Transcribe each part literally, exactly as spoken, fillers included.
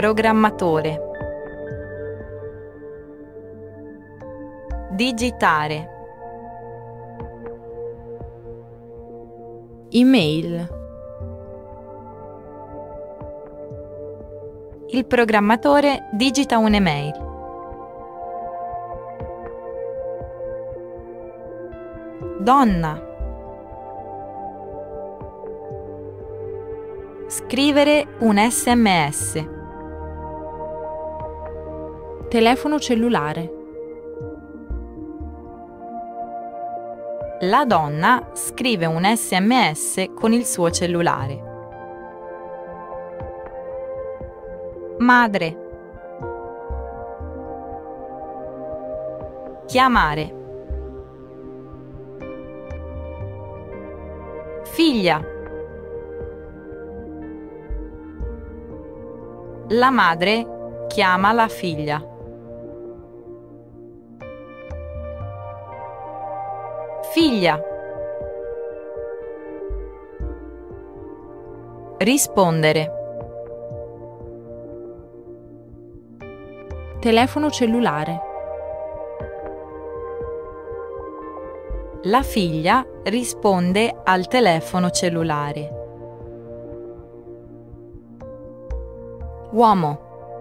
Programmatore. Digitare. Email. Il programmatore digita un'email. Donna. Scrivere un sms. Telefono cellulare. La donna scrive un sms con il suo cellulare. Madre. Chiamare. Figlia. La madre chiama la figlia. Figlia. Rispondere. Telefono cellulare. La figlia risponde al telefono cellulare. Uomo.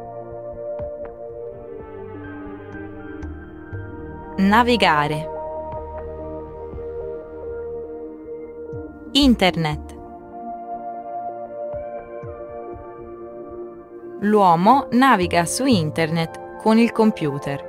Navigare. Internet. L'uomo naviga su internet con il computer.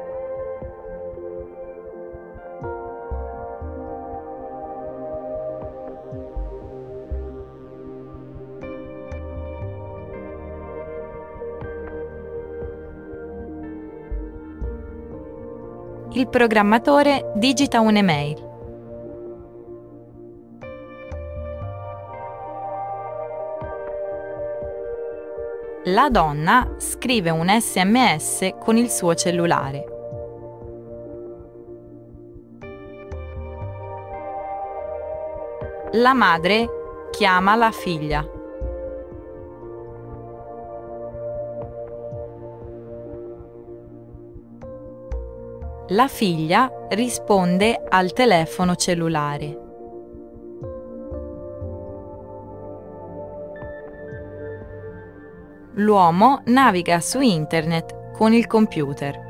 Il programmatore digita un'email. La donna scrive un sms con il suo cellulare. La madre chiama la figlia. La figlia risponde al telefono cellulare. L'uomo naviga su internet con il computer.